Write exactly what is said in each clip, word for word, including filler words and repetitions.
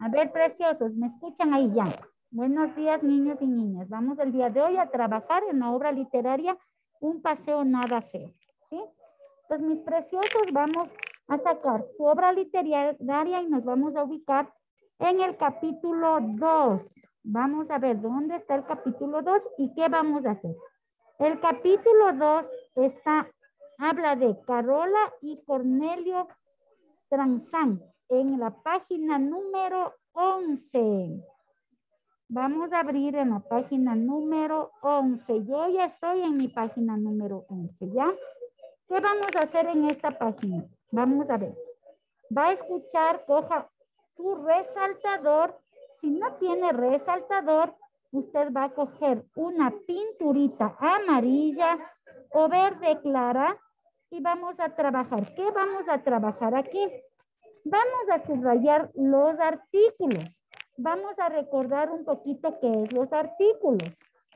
A ver, preciosos, ¿me escuchan ahí ya? Buenos días, niños y niñas. Vamos el día de hoy a trabajar en la obra literaria Un paseo nada feo, ¿sí? Entonces, mis preciosos, vamos a sacar su obra literaria y nos vamos a ubicar en el capítulo dos. Vamos a ver dónde está el capítulo dos y qué vamos a hacer. El capítulo dos está, habla de Carola y Cornelio Transán en la página número once. Vamos a abrir en la página número once. Yo ya estoy en mi página número once, ¿ya? ¿Qué vamos a hacer en esta página? Vamos a ver. Va a escuchar, coja su resaltador. Si no tiene resaltador, usted va a coger una pinturita amarilla o verde clara y vamos a trabajar. ¿Qué vamos a trabajar aquí? Vamos a subrayar los artículos. Vamos a recordar un poquito qué es los artículos.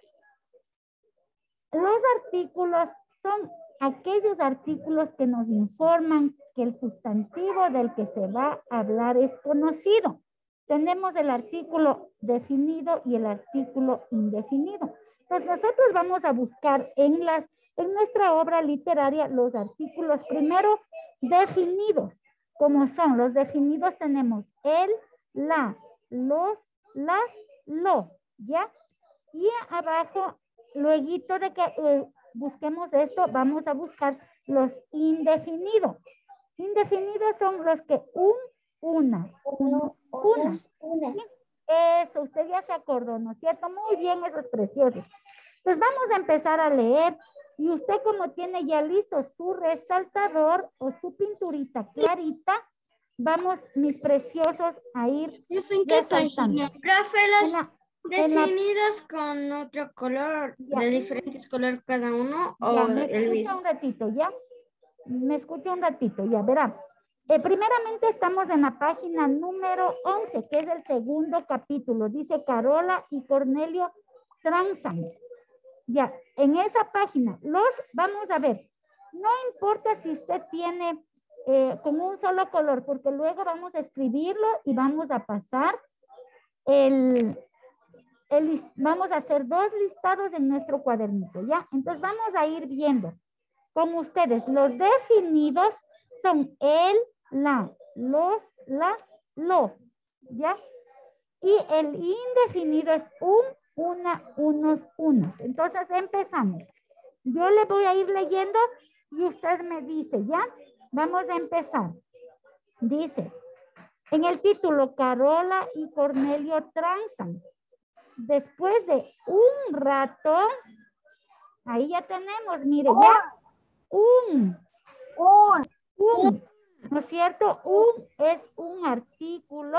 Los artículos son aquellos artículos que nos informan que el sustantivo del que se va a hablar es conocido. Tenemos el artículo definido y el artículo indefinido. Entonces nosotros vamos a buscar en, las, en nuestra obra literaria los artículos primero definidos. Como son los definidos, tenemos el, la, los, las, lo, ¿ya? Y abajo, luego de que eh, busquemos esto, vamos a buscar los indefinidos. Indefinidos son los que un, una, uno, una. una. Eso, usted ya se acordó, ¿no es cierto? Muy bien, eso es precioso. Pues vamos a empezar a leer. Y usted, como tiene ya listo su resaltador o su pinturita clarita, vamos, mis preciosos, a ir resaltando. Profe, los la, definidos la, con otro color, ya, de diferentes colores cada uno. Ya, o me el escucha mismo. un ratito, ¿ya? Me escucha un ratito, ya, verá. Eh, primeramente estamos en la página número once, que es el segundo capítulo. Dice Carola y Cornelio transan. Ya, en esa página, los, vamos a ver, no importa si usted tiene eh, con un solo color, porque luego vamos a escribirlo y vamos a pasar el, el, vamos a hacer dos listados en nuestro cuadernito, ¿ya? Entonces vamos a ir viendo con ustedes. Los definidos son el, la, los, las, lo, ¿ya? Y el indefinido es un, una, unos, unas. Entonces empezamos. Yo le voy a ir leyendo y usted me dice, ¿ya? Vamos a empezar. Dice, en el título, Carola y Cornelio transan. Después de un rato, ahí ya tenemos, mire, ya. Un. Un. Un. ¿No es cierto? Un es un artículo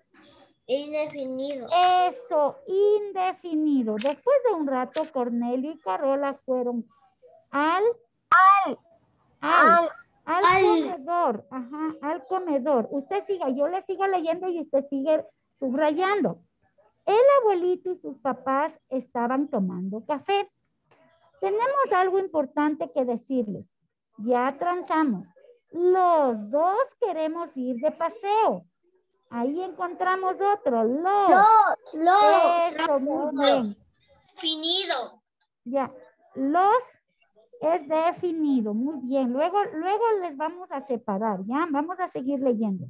indefinido. Eso, indefinido. Después de un rato, Cornelio y Carola fueron al, al, al, al, al comedor. Ajá, al comedor. Usted siga, yo le sigo leyendo y usted sigue subrayando. El abuelito y sus papás estaban tomando café. Tenemos algo importante que decirles. Ya transamos. Los dos queremos ir de paseo. Ahí encontramos otro. Los. Los. Los. Eso, muy bien. Definido. Ya. Los es definido. Muy bien. Luego, luego les vamos a separar. Ya. Vamos a seguir leyendo.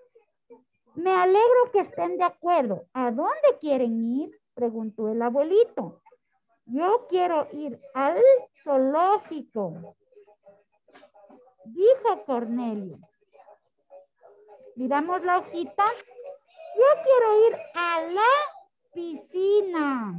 Me alegro que estén de acuerdo. ¿A dónde quieren ir? Preguntó el abuelito. Yo quiero ir al zoológico, dijo Cornelio. Miramos la hojita. Yo quiero ir a la piscina.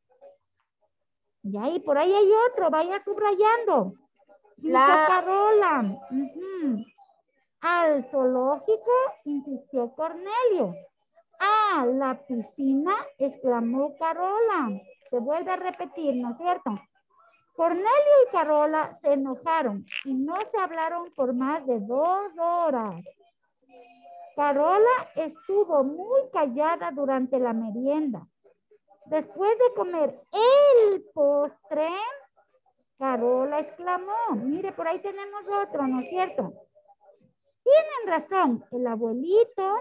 Y ahí, por ahí hay otro. Vaya subrayando. Dijo la... Carola. Uh-huh. Al zoológico, insistió Cornelio. A la piscina, exclamó Carola. Se vuelve a repetir, ¿no es cierto? Cornelio y Carola se enojaron y no se hablaron por más de dos horas. Carola estuvo muy callada durante la merienda. Después de comer el postre, Carola exclamó, mire, por ahí tenemos otro, ¿no es cierto? Tienen razón, el abuelito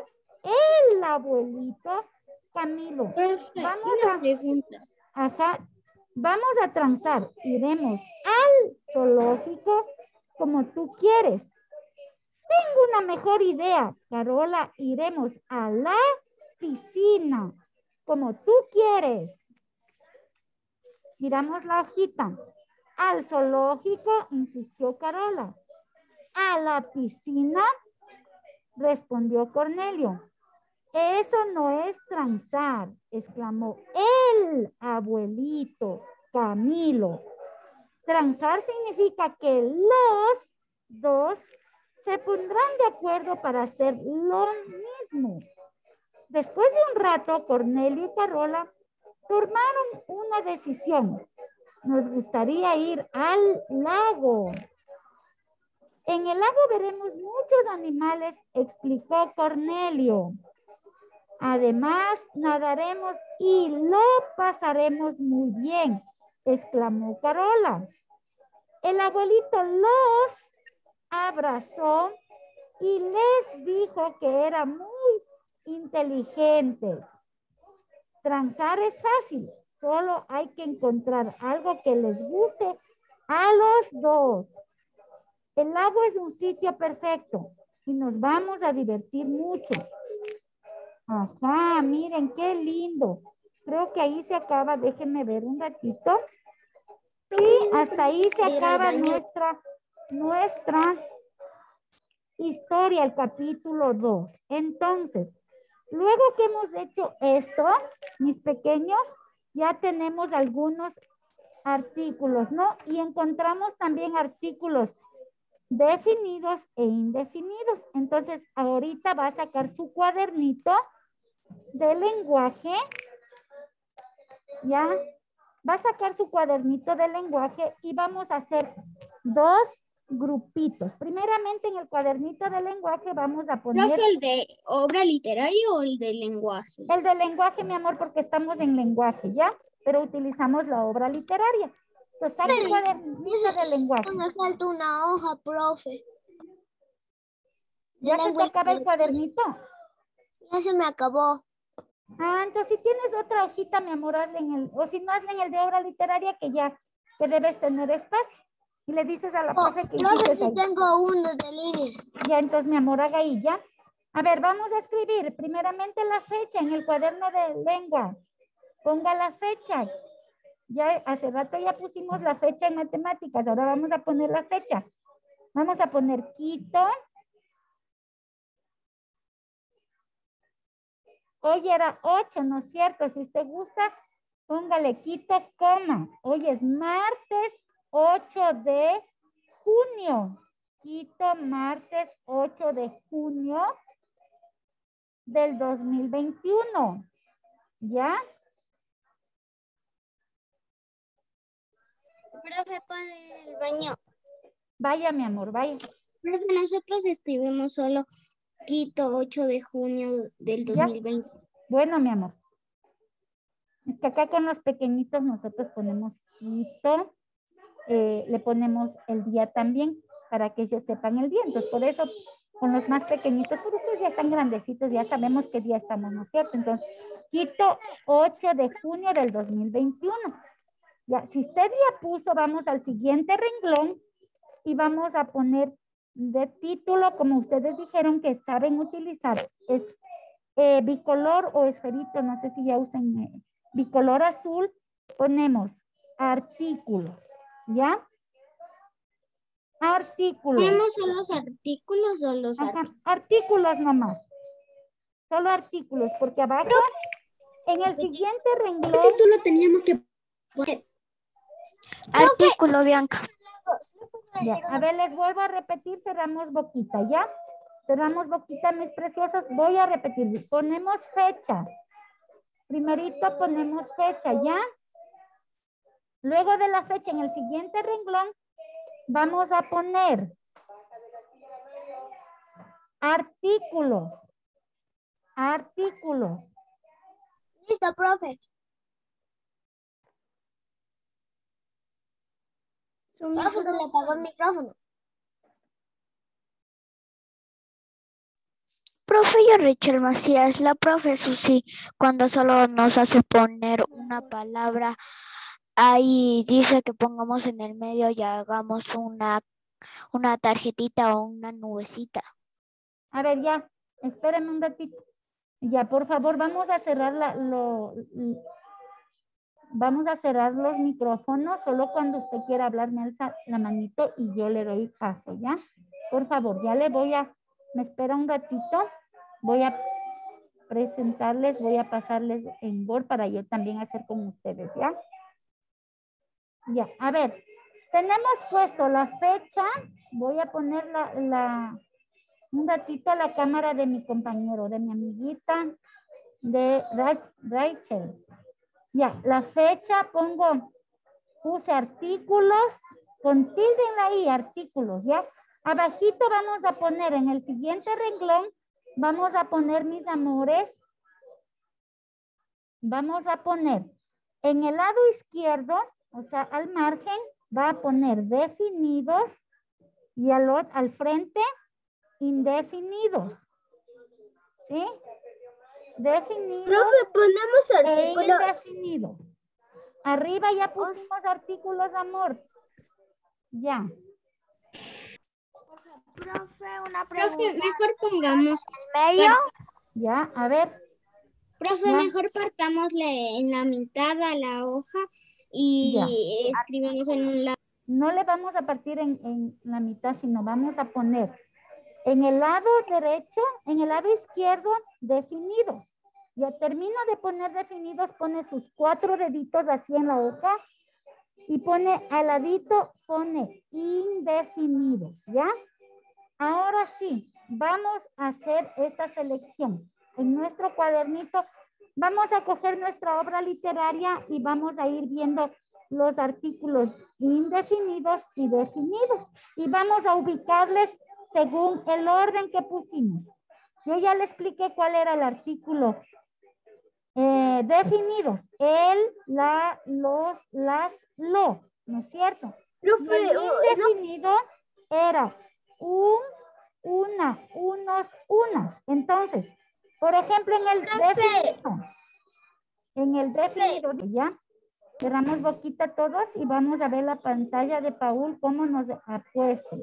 el abuelito Camilo. Profe, Vamos una a, pregunta. ajá, vamos a transar. Iremos al zoológico como tú quieres. Tengo una mejor idea, Carola. Iremos a la piscina como tú quieres. Miramos la hojita. Al zoológico, insistió Carola. A la piscina, respondió Cornelio. Eso no es transar, exclamó el abuelito Camilo. Transar significa que los dos se pondrán de acuerdo para hacer lo mismo. Después de un rato, Cornelio y Carola tomaron una decisión. Nos gustaría ir al lago. En el lago veremos muchos animales, explicó Cornelio. Además, nadaremos y lo pasaremos muy bien, exclamó Carola. El abuelito los abrazó y les dijo que eran muy inteligentes. Transar es fácil, solo hay que encontrar algo que les guste a los dos. El lago es un sitio perfecto y nos vamos a divertir mucho. Ajá, miren qué lindo. Creo que ahí se acaba, déjenme ver un ratito. Sí, hasta ahí se acaba nuestra, nuestra historia, el capítulo dos. Entonces, luego que hemos hecho esto, mis pequeños, ya tenemos algunos artículos, ¿no? Y encontramos también artículos definidos e indefinidos. Entonces, ahorita va a sacar su cuadernito de lenguaje, ya, va a sacar su cuadernito de lenguaje y vamos a hacer dos grupitos. Primeramente, en el cuadernito de lenguaje vamos a poner... ¿Profe, el de obra literaria o el de lenguaje? El de lenguaje, mi amor, porque estamos en lenguaje, ¿ya? Pero utilizamos la obra literaria. Entonces, saque el cuadernito de lenguaje. Me falta una hoja, profe. ¿Ya se te acaba el cuadernito? Ya se me acabó. Ah, entonces si tienes otra hojita, mi amor, hazle en el, o si no, hazle en el de obra literaria que ya, que debes tener espacio. Y le dices a la Oh, profe que profe, hiciste sí ahí. tengo uno de líneas. Ya, entonces, mi amor, haga ahí, ¿ya? A ver, vamos a escribir primeramente la fecha en el cuaderno de lengua. Ponga la fecha. Ya hace rato ya pusimos la fecha en matemáticas. Ahora vamos a poner la fecha. Vamos a poner Quito. Hoy era ocho, ¿no es cierto? Si usted gusta, póngale Quito, coma. Hoy es martes ocho de junio. Quito, martes ocho de junio del dos mil veintiuno. ¿Ya? Profe, ¿puede ir al baño? Vaya, mi amor, vaya. Profe, nosotros escribimos solo Quito, ocho de junio del dos mil veinte. ¿Ya? Bueno, mi amor. Es que acá con los pequeñitos nosotros ponemos Quito, eh, le ponemos el día también para que ellos sepan el día. Entonces, por eso con los más pequeñitos, pero ustedes ya están grandecitos, ya sabemos qué día estamos, ¿no es cierto? Entonces, Quito, ocho de junio del dos mil veintiuno. Ya, si usted ya puso, vamos al siguiente renglón y vamos a poner de título, como ustedes dijeron que saben utilizar, es eh, bicolor o esferito, no sé si ya usan eh, bicolor azul, ponemos artículos, ¿ya? Artículos. ¿Ponemos solo los artículos o los Ajá, artículos? artículos nomás. Solo artículos, porque abajo, en el siguiente renglón... ¿Qué título teníamos que poner? Artículo, Bianca. Ya, a ver, les vuelvo a repetir, cerramos boquita, ¿ya? Cerramos boquita, mis preciosos. Voy a repetir, ponemos fecha. Primerito ponemos fecha, ¿ya? Luego de la fecha, en el siguiente renglón, vamos a poner artículos. Artículos. Listo, profe. Profe, se le apagó el micrófono. Profe, yo Richard Macías, la profe Susi, cuando solo nos hace poner una palabra, ahí dice que pongamos en el medio y hagamos una, una tarjetita o una nubecita. A ver, ya, espérenme un ratito. Ya, por favor, vamos a cerrar la, lo, vamos a cerrar los micrófonos. Solo cuando usted quiera hablar me alza la manito y yo le doy paso, ¿ya? Por favor, ya le voy a, me espera un ratito. Voy a presentarles, voy a pasarles en Word para yo también hacer con ustedes, ¿ya? Ya, a ver, tenemos puesto la fecha. Voy a poner la, la un ratito la cámara de mi compañero, de mi amiguita, de Ra- Rachel. Ya, la fecha pongo, puse artículos, con tilde en la I, artículos, ¿ya? Abajito vamos a poner en el siguiente renglón, vamos a poner, mis amores, vamos a poner en el lado izquierdo, o sea, al margen, va a poner definidos y al, ot- al frente, indefinidos. ¿Sí? Definidos Profe, ponemos e artículo. indefinidos. Arriba ya pusimos artículos, amor. Ya. Profe, una Profe, mejor pongamos. medio. Ya, a ver. Profe, Ya. mejor partámosle en la mitad a la hoja y escribimos en un lado. No le vamos a partir en, en la mitad, sino vamos a poner en el lado derecho, en el lado izquierdo, definidos. Ya termina de poner definidos, pone sus cuatro deditos así en la hoja y pone al ladito, pone indefinidos, ¿ya? Ahora sí, vamos a hacer esta selección. En nuestro cuadernito vamos a coger nuestra obra literaria y vamos a ir viendo los artículos indefinidos y definidos. Y vamos a ubicarles según el orden que pusimos. Yo ya le expliqué cuál era el artículo. Eh, definidos, el, la, los, las, lo, ¿no es cierto? Y Profe, el oh, no. indefinido era un, una, unos, unas. Entonces, por ejemplo, en el Profe. definido, en el definido, ya, cerramos boquita todos y vamos a ver la pantalla de Paul, cómo nos ha puesto.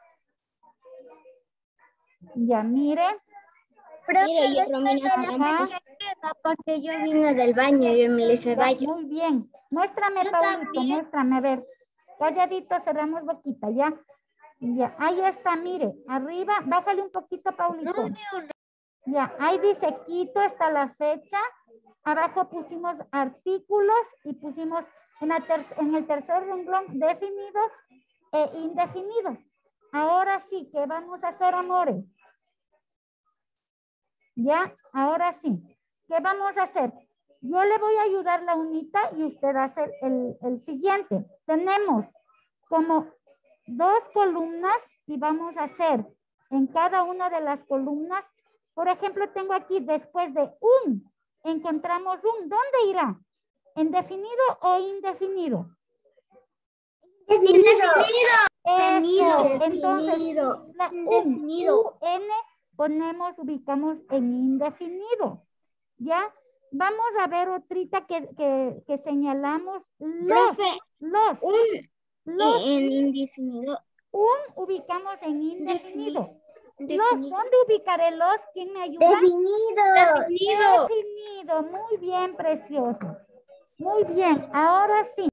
Ya, mire. Mire, yo terminé porque yo vine del baño, yo me les Ya, baño. muy bien. Muéstrame, Yo Paulito, también. muéstrame, a ver. Calladito, cerramos boquita, ya. Ya, ahí está, mire. Arriba, bájale un poquito, Paulito. Ya, ahí dice Quito, está la fecha. Abajo pusimos artículos y pusimos en, la ter- en el tercer renglón definidos e indefinidos. Ahora sí, ¿qué vamos a hacer, amores? Ya, ahora sí. ¿Qué vamos a hacer? Yo le voy a ayudar la unita y usted hace el, el siguiente. Tenemos como dos columnas y vamos a hacer en cada una de las columnas. Por ejemplo, tengo aquí después de un, encontramos un. ¿Dónde irá? ¿En definido o indefinido? Indefinido. Eso. Entonces, Indefinido. la un, Indefinido. U N, ponemos, ubicamos en indefinido. ¿Ya? Vamos a ver otrita que, que, que señalamos. Los. Profe, los. un Los. en indefinido. Un ubicamos en indefinido. Los, Definido. ¿dónde ubicaré los? ¿Quién me ayuda? Definido. Definido. Definido. Muy bien, preciosos. Muy bien. Ahora sí.